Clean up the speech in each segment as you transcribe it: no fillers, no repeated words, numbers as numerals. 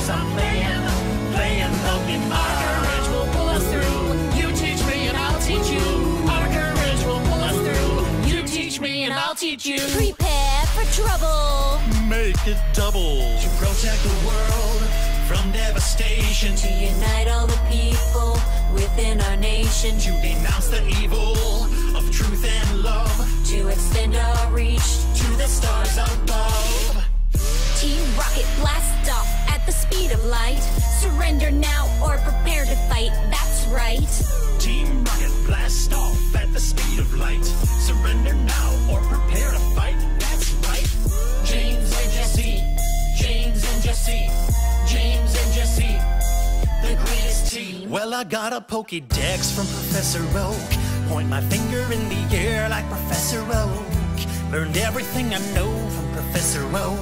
'cause I'm playing Pokemon. Our courage will pull us through. You teach me and I'll teach you. Our courage will pull us through. You teach me and I'll teach you. Prepare for trouble. Make it double. To protect the world from devastation. To unite all the people within our nation. To denounce the evil of truth and love. To extend our reach To the stars above. Team Rocket blast off at the speed of light. Surrender now or prepare to fight, that's right. Team Rocket blast off at the speed of light. Surrender now or prepare to fight, that's right. James and Jesse, James and Jesse, James and Jesse, the greatest team. Well, I got a Pokédex from Professor Oak. Point my finger in the air like Professor Oak. Learned everything I know from Professor Oak.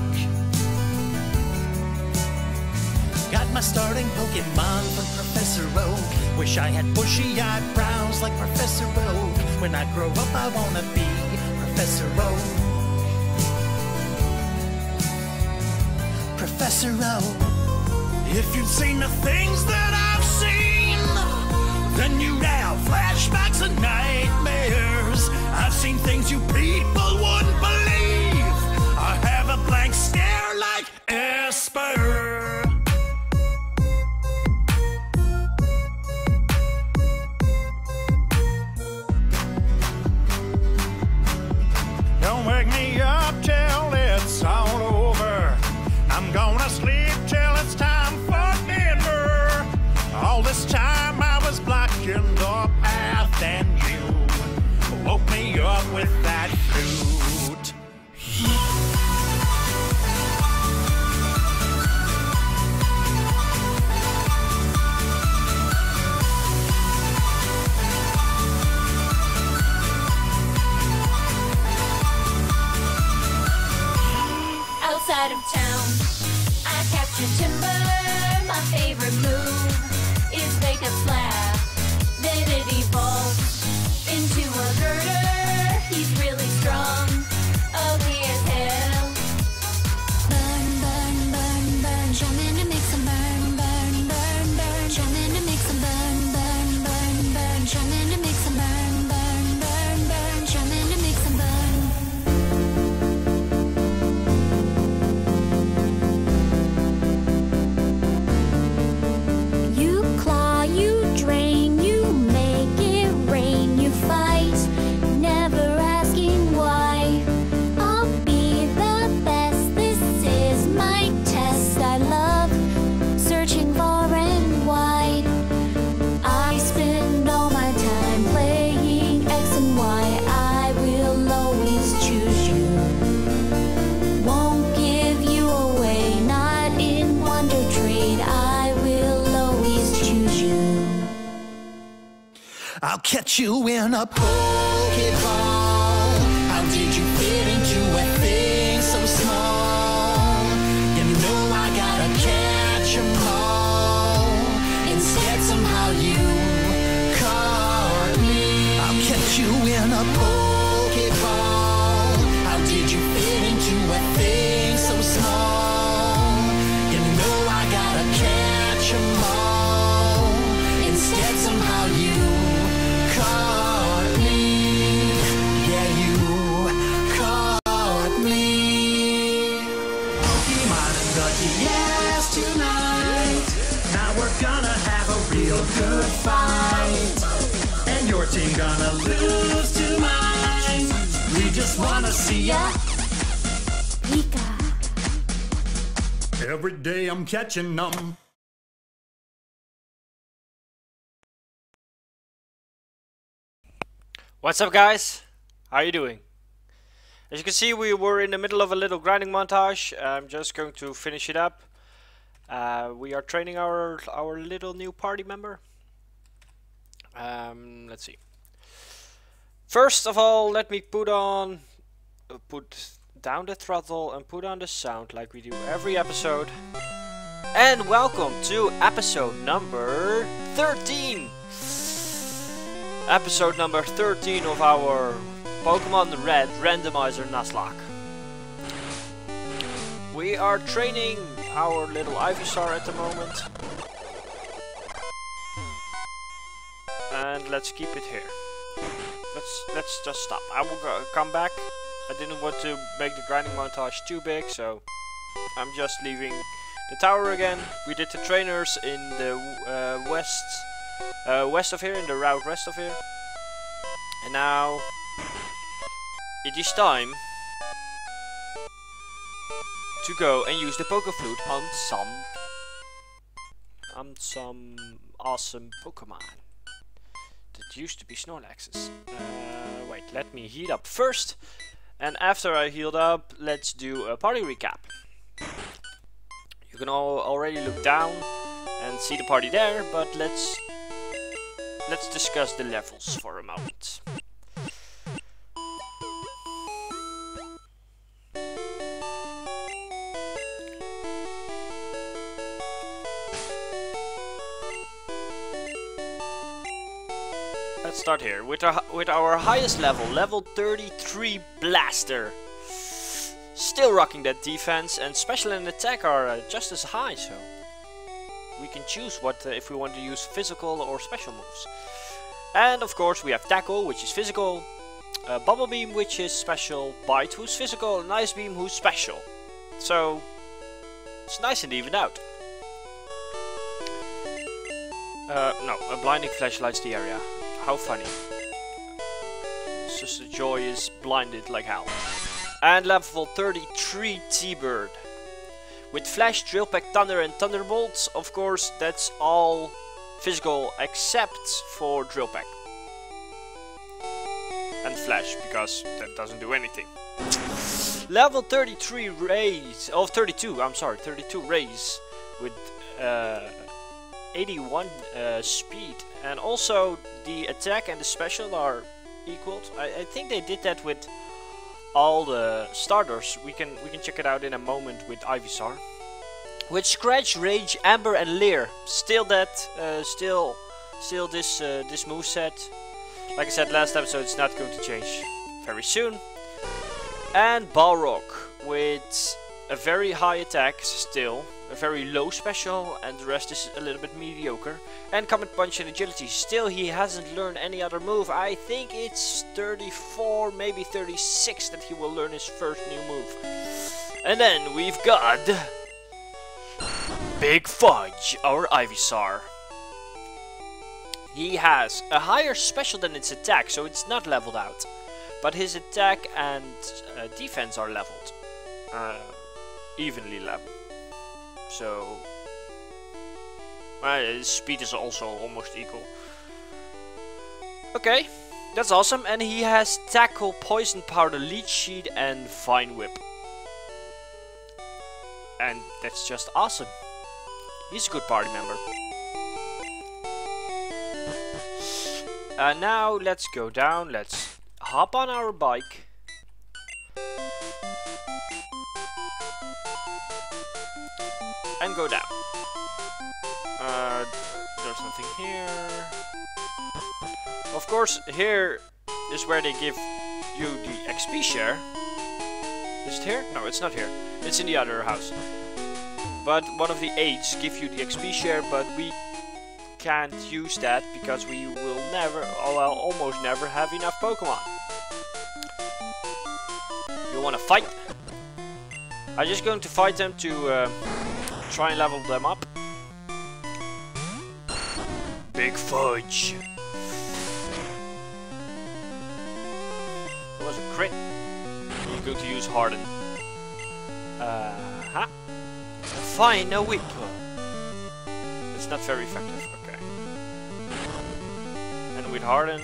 Got my starting Pokemon from Professor Oak. Wish I had bushy eyebrows like Professor Oak. When I grow up I wanna be Professor Oak. Professor Oak. If you'd seen the things that I've seen, then you'd have flashbacks and nightmares. I've seen things you people wouldn't believe. I have a blank stare like Esper. Don't wake me up till it's all over. I'm gonna sleep till it's time for dinner. All this time I was blocking the path and you woke me up with that flute. Outside of town, I captured Timber. My favorite move is make a slab. Then it evolves into a girder. He's really strong, ugly as hell. Burn, burn, burn, burn. Jump in to make some burn, burn, burn, burn. Jump in to make some burn, burn, burn, burn. Jump in to make some burn, burn, burn, burn. Jump in to make some burn. I'll catch you in a Pokeball. How did you fit into a thing so small? You know I gotta catch 'em all. Instead somehow you caught me. I'll catch you in a Pokeball. How did you fit into a thing so small? You know I gotta catch 'em all. Instead somehow you caught me. Yeah, you caught me. Pokemon and the DS tonight. Now we're gonna have a real good fight. And your team gonna lose to mine. We just wanna see ya. Pika. Every day I'm catching them. What's up, guys? How are you doing? As you can see, we were in the middle of a little grinding montage. I'm just going to finish it up. We are training our little new party member. Let's see. First of all, let me put down the throttle and put on the sound like we do every episode. And welcome to episode number 13. Episode number 13 of our Pokémon Red Randomizer Nuzlocke. We are training our little Ivysaur at the moment. And let's keep it here. Let's just stop. I will come back. I didn't want to make the grinding montage too big, so I'm just leaving the tower again. We did the trainers in the west of here, in the route west of here. And now it is time to go and use the Poké Flute on some awesome Pokemon that used to be Snorlaxes. Wait, let me heat up first, and after I healed up, let's do a party recap. You can already look down and see the party there, but let's discuss the levels for a moment. Let's start here with our highest level, level 33 Blaster. Still rocking that defense, and special and attack are just as high, so we can choose what if we want to use physical or special moves. And of course we have Tackle, which is physical, Bubble Beam, which is special, Bite, who's physical, and Ice Beam, who's special. So it's nice and even out. No, a blinding flash lights the area. How funny. Sister Joy is blinded like hell. And level 33 T-Bird. With Flash, Drill Peck, Thunder and Thunderbolts. Of course, that's all physical except for Drill Peck. And Flash, because that doesn't do anything. Level 33 Raise. Oh, 32, I'm sorry. 32 Raise. With 81 speed. And also the attack and the special are equal. I think they did that with all the starters. We can check it out in a moment with Ivysaur. With Scratch, Rage, Amber and Leer. Still that still this moveset. Like I said last episode, it's not going to change very soon. And Balrog with a very high attack still. A very low special, and the rest is a little bit mediocre. And Comet Punch and Agility. Still, he hasn't learned any other move. I think it's 34, maybe 36 that he will learn his first new move. And then we've got Big Fudge, our Ivysaur. He has a higher special than its attack, so it's not leveled out. But his attack and defense are leveled. Evenly leveled. So, his speed is also almost equal. Okay, that's awesome. And he has Tackle, Poison Powder, Leech Seed and Vine Whip. And that's just awesome. He's a good party member. Now let's go down. Let's hop on our bike. And go down. There's nothing here. Of course, here is where they give you the XP share. Is it here? No, it's not here. It's in the other house. But one of the 8s give you the XP share, but we can't use that because we will never, well, almost never have enough Pokemon. You wanna fight? I'm just going to fight them to try and level them up. Big Fudge. That was a crit. You're going to use Harden. Fine, no whip. It's not very effective. Okay. And with Harden,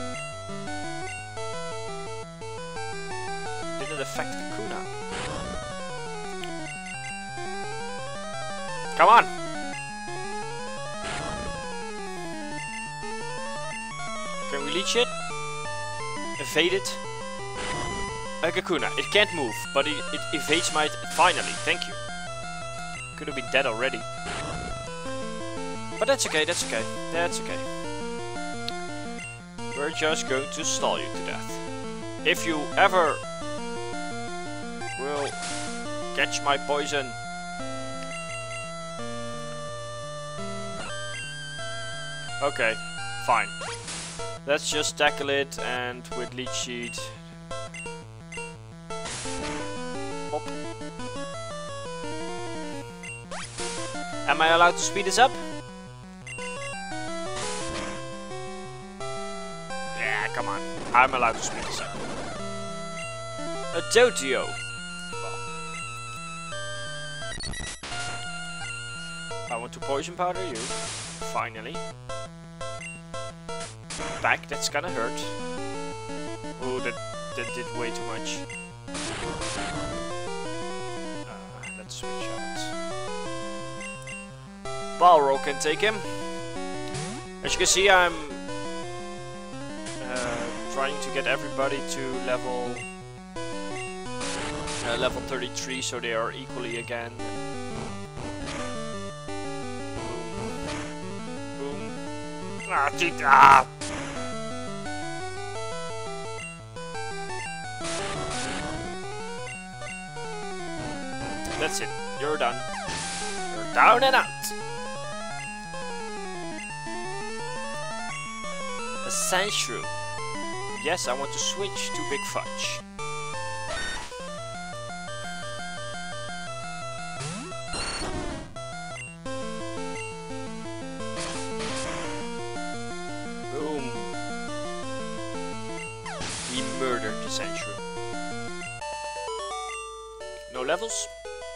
didn't affect Kakuna. Come on! Can we leech it? Evade it? A Kakuna. It can't move, but it evades my... Finally, thank you. Could have been dead already. But that's okay, that's okay. That's okay. We're just going to stall you to death. If you ever will catch my poison, Okay, fine. Let's just tackle it, and with lead sheet. Hop. Am I allowed to speed this up? Yeah, come on. I'm allowed to speed this up. A Dodio. I want to poison powder you. Finally. Back, that's gonna hurt. Oh, that did way too much. Let's switch out. Balrog can take him. As you can see, I'm trying to get everybody to level 33, so they are equally again. Boom. Boom. Ah! That's it. You're done. You're down and out. A Sandshrew. Yes, I want to switch to Big Fudge. Boom. We murdered the Sandshrew. No levels?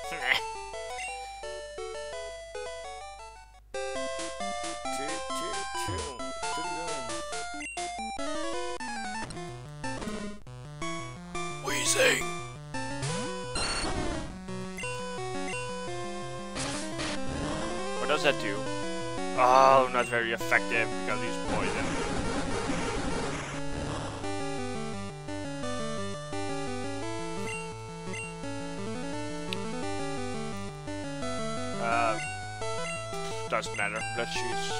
Wheezing. What does that do? Oh, not very effective because he's poisoned. Doesn't matter. Let's use.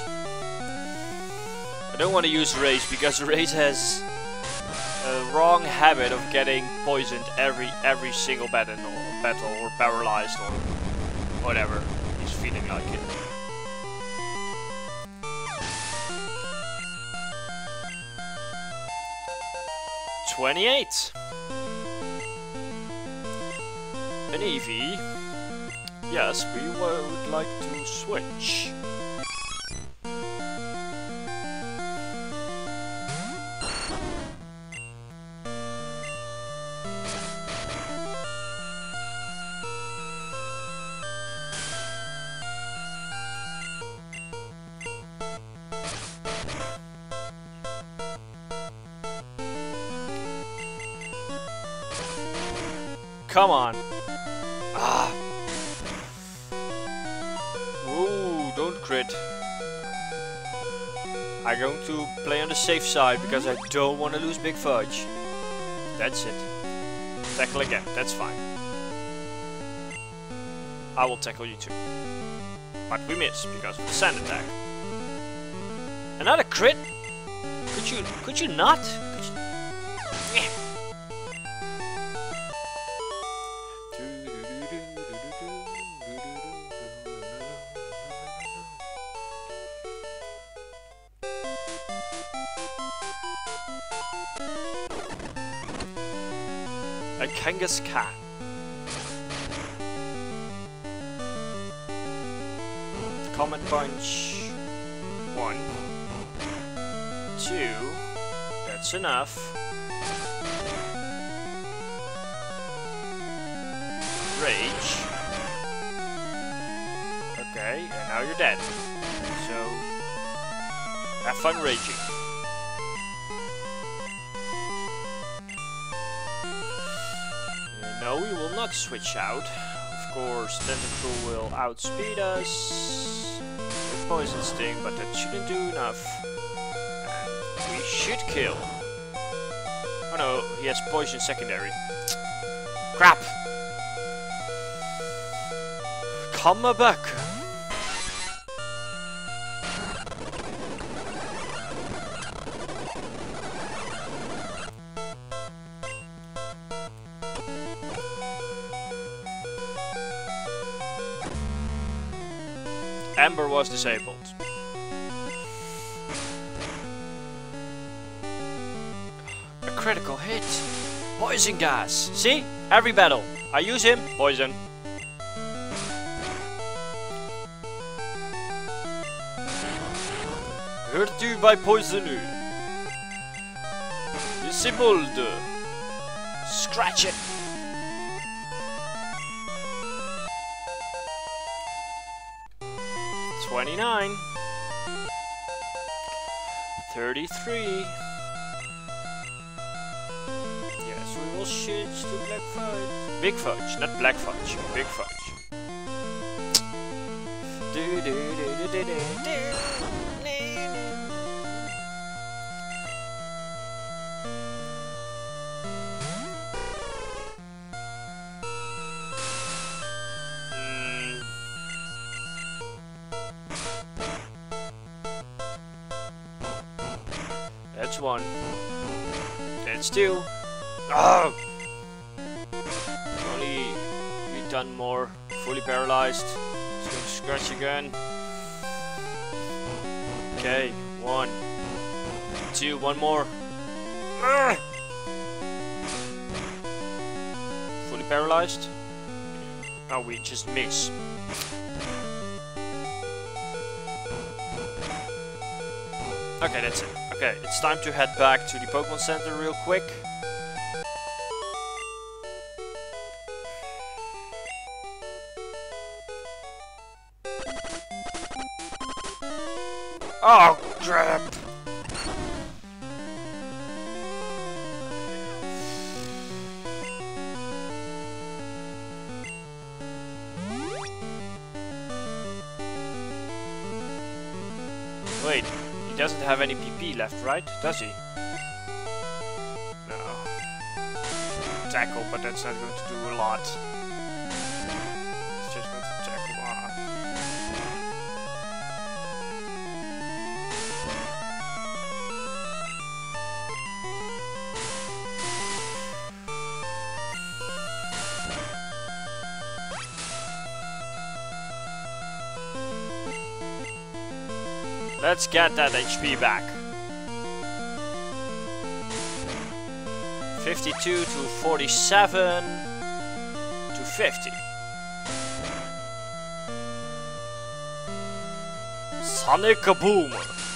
I don't want to use Rage because Rage has a wrong habit of getting poisoned every single battle or paralyzed or whatever he's feeling like it. $28. An Eevee. Yes, we would like to switch. Come on. Ah. Ooh, don't crit. I'm going to play on the safe side because I don't want to lose Big Fudge. That's it. Tackle again, that's fine. I will tackle you too. But we miss because of the sand attack. Another crit? Could you not? Could you... A Kangaskhan. Comet Punch. 1. 2. That's enough. Rage. Okay, and now you're dead. So, have fun raging. No, we will not switch out. Of course, Tentacle will outspeed us with Poison Sting, but that shouldn't do enough. And we should kill. Oh no, he has Poison secondary. Crap! Come back! Amber was disabled. critical hit. Poison gas. See? Every battle. I use him. Poison. Hurt you by poison. Disabled. Scratch it. $29. 33. Yes, we will switch to black fudge. Big fudge, not black fudge. Big fudge. That's one. That's two. Oh! Only we've done more. Fully paralyzed. Just going to scratch again. Okay, one. Two, one more. Fully paralyzed. Oh, we just miss. Okay, that's it. Okay, it's time to head back to the Pokemon Center real quick. Oh, crap! Wait. He doesn't have any PP left, right? Does he? No. Tackle, but that's not going to do a lot. It's just going to tackle. Let's get that HP back. 52 to 47 to 50. Sonic Kaboom!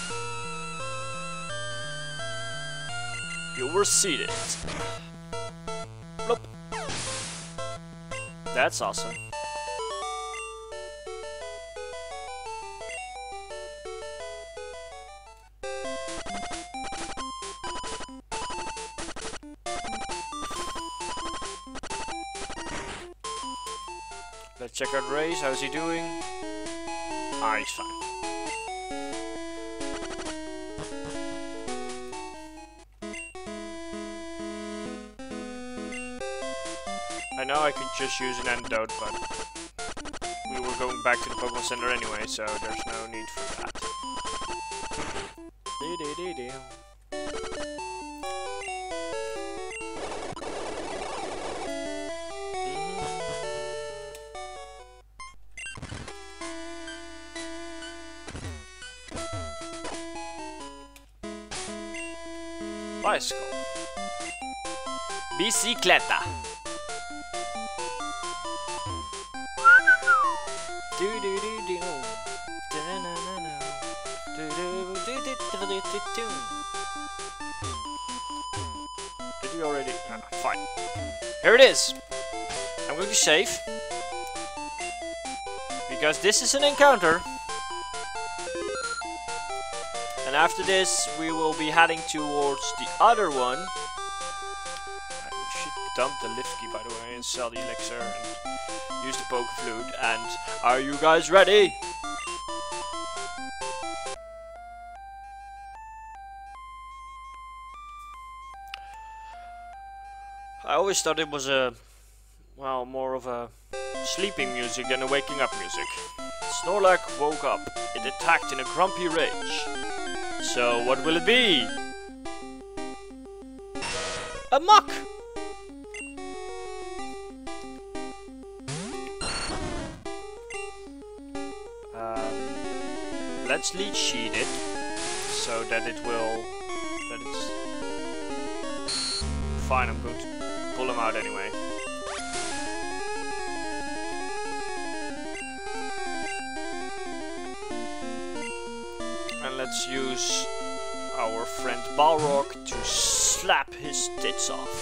You were seated. Bloop. That's awesome. Let's check out Ray's. How's he doing? Ah, he's fine. I know I could just use an antidote, but we were going back to the Pokemon Center anyway, so there's no need for that. Bicycle. Bicicleta. Did we already? Ah, fine. Here it is. I'm going to save. Because this is an encounter. And after this, we will be heading towards the other one. I should dump the lift key, by the way, and sell the elixir and use the Poke Flute. And are you guys ready? I always thought it was a, well, more of a sleeping music than a waking up music. Snorlax woke up. It attacked in a grumpy rage. So, what will it be? A muck! Let's leech sheet it so that it will. fine, I'm going to pull him out anyway. And let's use our friend Balrog to slap his tits off.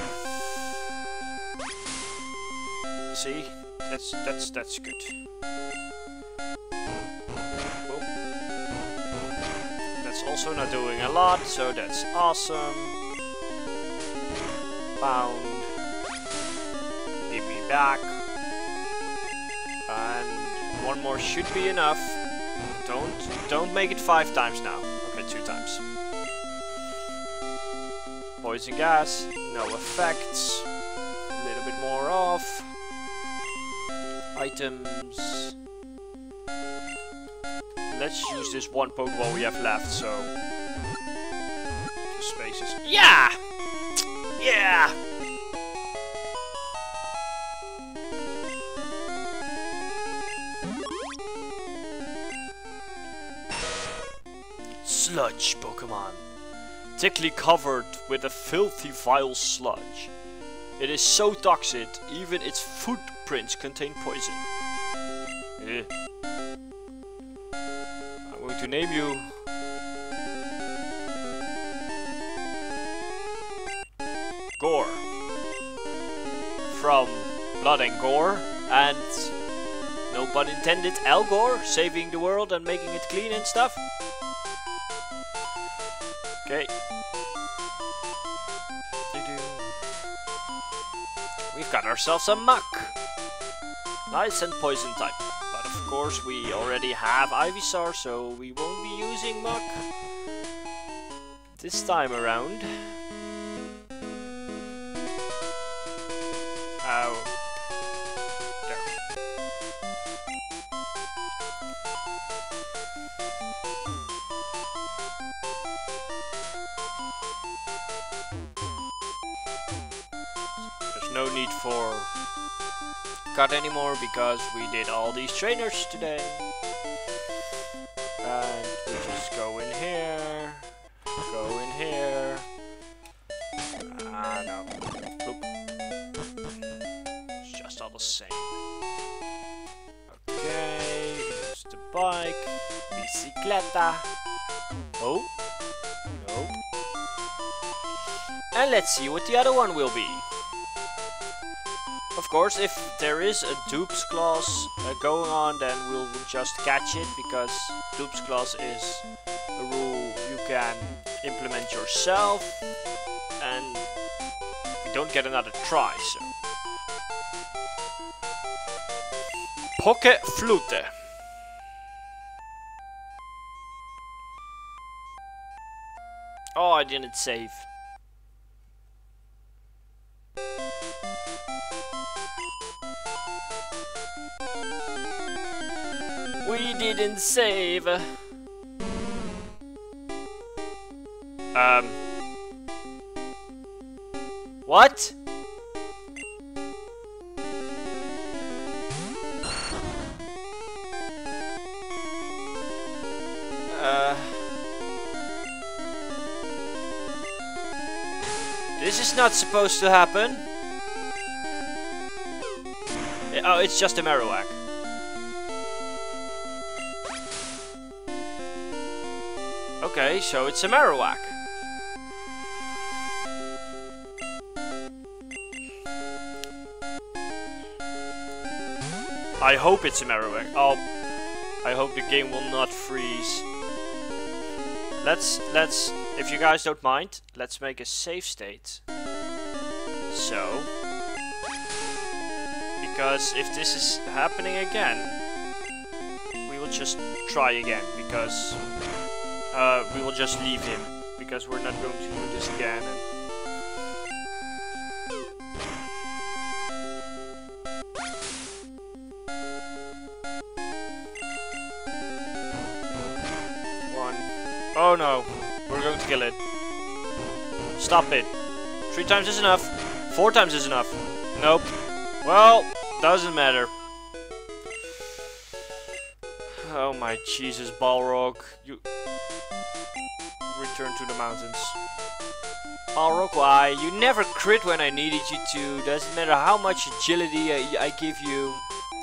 See? That's good. Boom. That's also not doing a lot, so that's awesome. Bound. Give me back. And one more should be enough. Don't make it 5 times now. Okay, 2 times. Poison gas, no effects. A little bit more off. Items. Let's use this one Pokeball we have left, so... Spaces. Yeah! Yeah! Sludge Pokemon. Thickly covered with a filthy vile sludge. It is so toxic, even its footprints contain poison. I'm going to name you... Gore. From Blood and Gore, and... no pun intended, Al Gore, saving the world and making it clean and stuff. Okay. We've got ourselves a Muck. Nice and poison type. But of course we already have Ivysaur, so we won't be using Muck this time around. Oh. There. There's no need for cut anymore because we did all these trainers today. And we just go in here, go in here. Ah, no. Oop. It's just all the same. Okay, here's the bike. Bicicleta. Oh. Nope. And let's see what the other one will be. Of course, if there is a Dupes clause going on, then we'll just catch it, because Dupes clause is a rule you can implement yourself, and you don't get another try, so. Poke Flute. Oh, I didn't save. We didn't save. What? This is not supposed to happen. Oh, it's just a Marowak. Okay, so it's a Marowak. I hope it's a Marowak. Oh, I hope the game will not freeze. Let's, if you guys don't mind, let's make a save state. So, because if this is happening again, we will just try again, because we will just leave him, because we're not going to do this again. Oh no, we're going to kill it. Stop it. 3 times is enough. 4 times is enough. Nope. Well, doesn't matter. Oh my Jesus, Balrog. You return to the mountains. Balrog, why? You never crit when I needed you to. Doesn't matter how much agility I give you.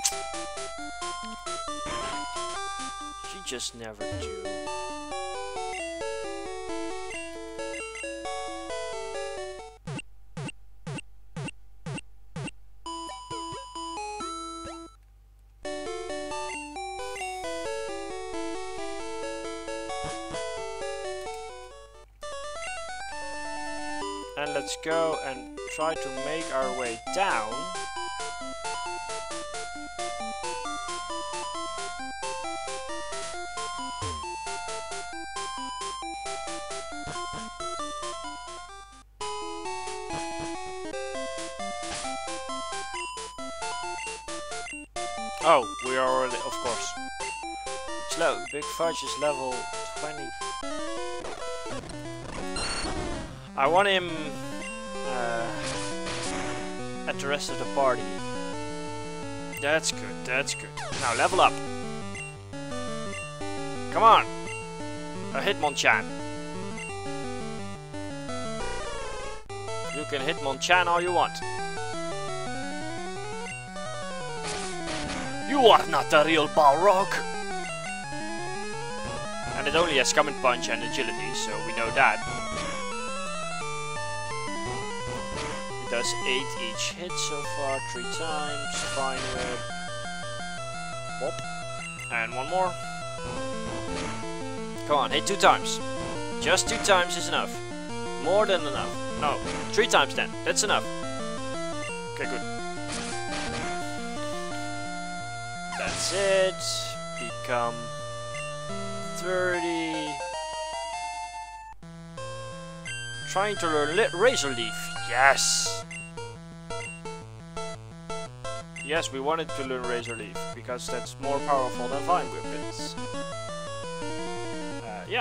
You just never do. And let's go and try to make our way down. Oh, we are already, of course. Slow. Big Fudge is level 20. I want him at the rest of the party. That's good, that's good. Now level up. Come on. A Hitmonchan. You can Hitmonchan all you want. You are not the real Balrog. And it only has Common Punch and Agility, so we know that. It does 8 each hit so far, 3 times, fine with. Whoop. And one more. Come on, hit 2 times. Just 2 times is enough. More than enough. No, 3 times then, that's enough. Okay, good. That's it. Become 30. Trying to learn Razor Leaf. Yes. Yes, we wanted to learn Razor Leaf because that's more powerful than Vine Whip is. Yeah.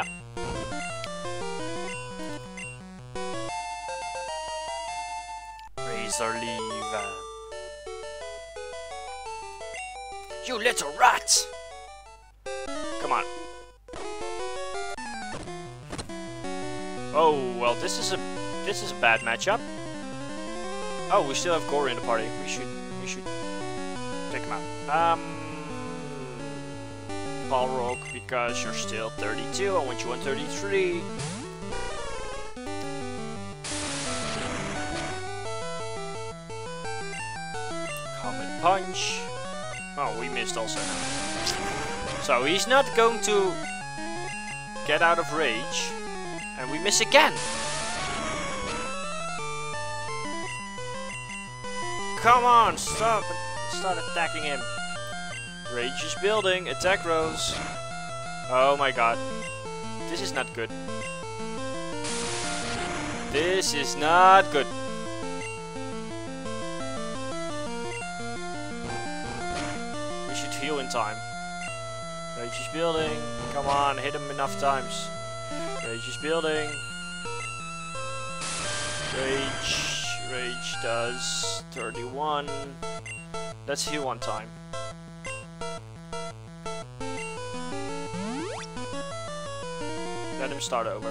Razor Leaf. You little rat! Come on. Oh well, this is a bad matchup. Oh, we still have Gore in the party. We should take him out. Balrog, because you're still 32. I want you on 33. Common Punch. Oh, we missed also. So he's not going to get out of rage. And we miss again. Come on, stop. Start attacking him. Rage is building. Attack rose. Oh my god. This is not good. This is not good. We should heal in time. Rage is building. Come on, hit him enough times. Rage is building. Rage does 31. Let's heal one time. Let him start over.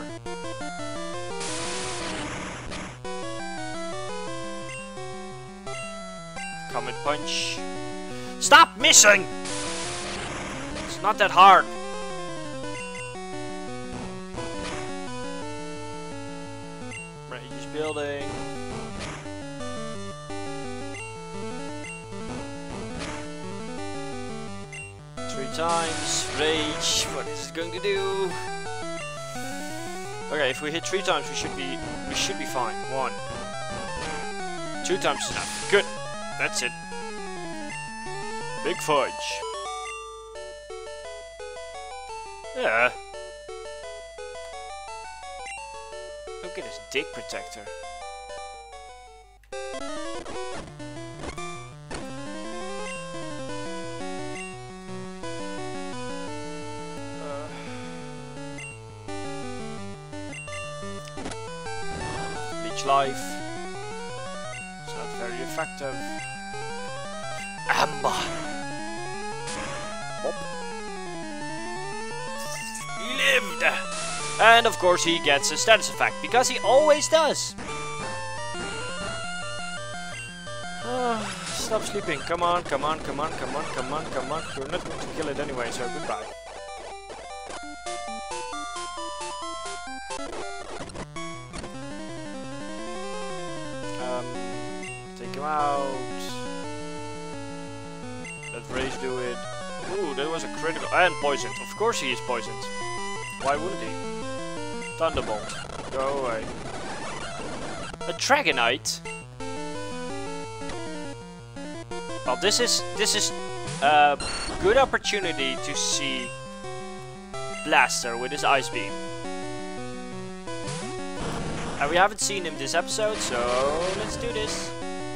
Common Punch. Stop missing! It's not that hard. Rage is building. Times rage. What is it going to do? Okay, if we hit 3 times, we should be fine. 1, 2 times is enough. Good. That's it. Big Fudge. Yeah. Look at his dick protector. Life. It's not very effective. Amber. Boop. He lived. And of course he gets a status effect, because he always does. Stop sleeping. Come on, come on, come on, come on, come on, come on. You're not going to kill it anyway, so goodbye. Take him out. Let Rage do it. Ooh, that was a critical. And poisoned. Of course he is poisoned. Why wouldn't he? Thunderbolt. Go away. A Dragonite? Well, this is a good opportunity to see Blaster with his Ice Beam. And we haven't seen him this episode, so let's do this.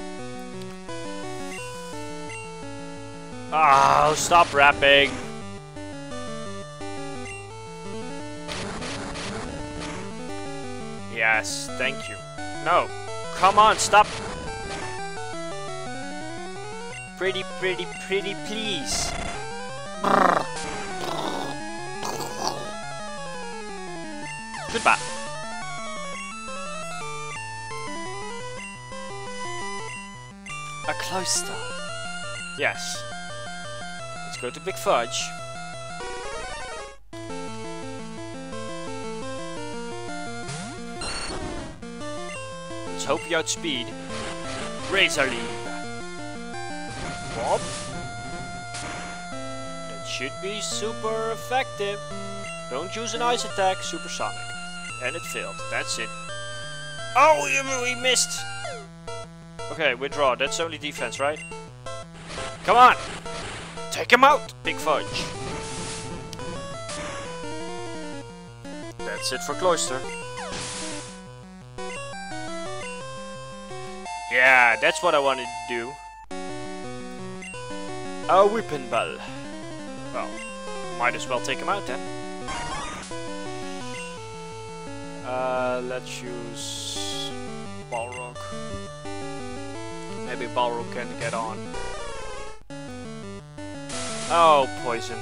Oh, stop rapping. Yes, thank you. No, come on, stop. Pretty, pretty, pretty, please. Goodbye. A cloister. Yes. Let's go to Big Fudge. Let's hope you outspeed. Razor Leaf. Bob? That should be super effective. Don't use an ice attack, supersonic. And it failed. That's it. Oh, we missed. Okay, withdraw. That's only defense, right? Come on! Take him out, Big Fudge. That's it for Cloister. Yeah, that's what I wanted to do. A Whipping Bell. Well, might as well take him out then. Let's use Balrog. Maybe Balrog can get on. Oh, poison.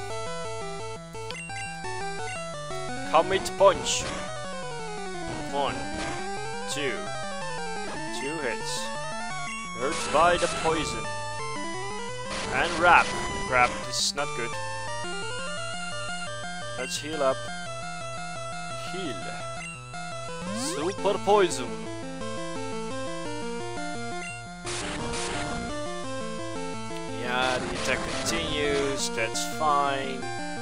Comet Punch. 1, 2. 2 hits. Hurt by the poison. And Wrap. Grab, this is not good. Let's heal up. Heal. Super Poison. Yeah, the attack continues, that's fine.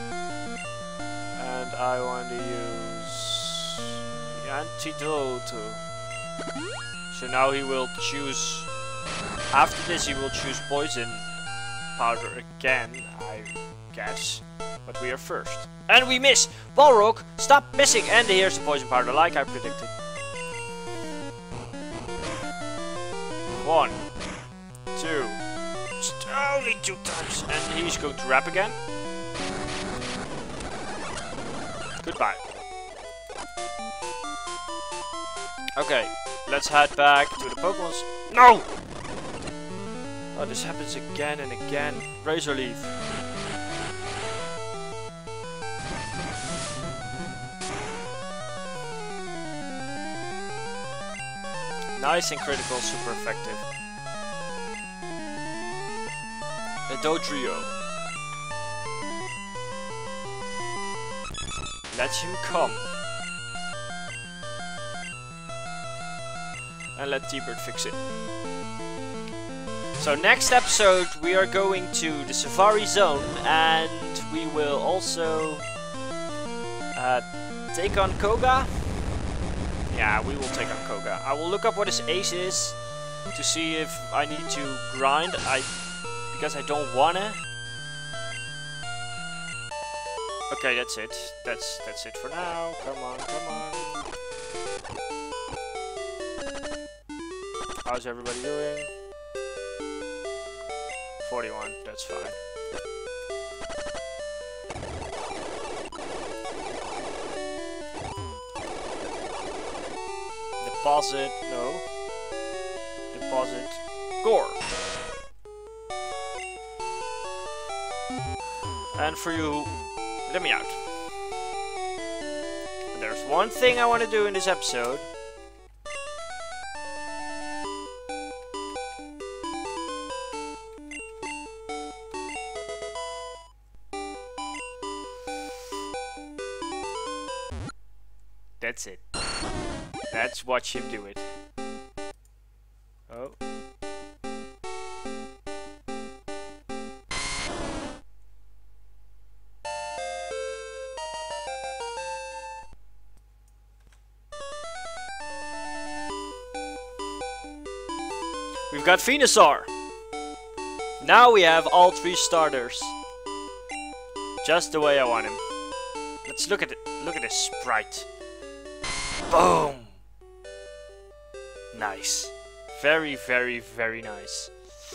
And I want to use the Antidote. So now he will choose, after this he will choose Poison Powder again, I guess. But we are first. And we miss! Balrog, stop missing! And here's the Poison Powder, like I predicted. 1, 2. Only 2 times. And he's going to Wrap again. Goodbye. Okay, let's head back to the Pokémon. No! Oh, this happens again and again. Razor Leaf. Nice and critical, super effective. A Dodrio. Let him come. And let T-Bird fix it. So next episode we are going to the Safari Zone and we will also take on Koga. Yeah, we will take on Koga. I will look up what his ace is to see if I need to grind. Because I don't wanna. Okay, that's it. That's it for now. Come on, come on. How's everybody doing? 41, that's fine. Deposit, no. Deposit, Gore. And for you, let me out. there's one thing I want to do in this episode. That's it. Let's watch him do it. Oh. We've got Venusaur. Now we have all 3 starters. Just the way I want him. Let's look at it. Look at this sprite. Boom! Nice. Very, very, very nice.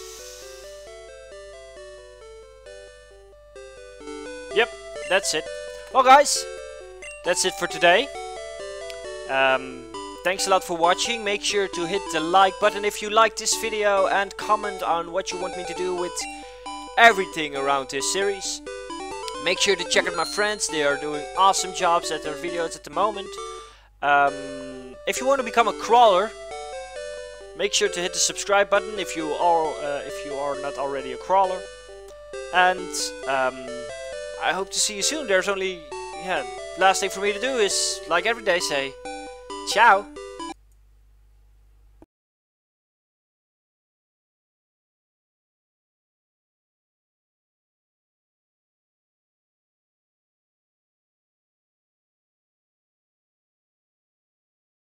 Yep, that's it. Well guys, that's it for today. Thanks a lot for watching. Make sure to hit the like button if you like this video and comment on what you want me to do with everything around this series. Make sure to check out my friends. They are doing awesome jobs at their videos at the moment. If you want to become a crawler, make sure to hit the subscribe button if you are not already a crawler. And I hope to see you soon. There's only last thing for me to do is, like every day, say ciao.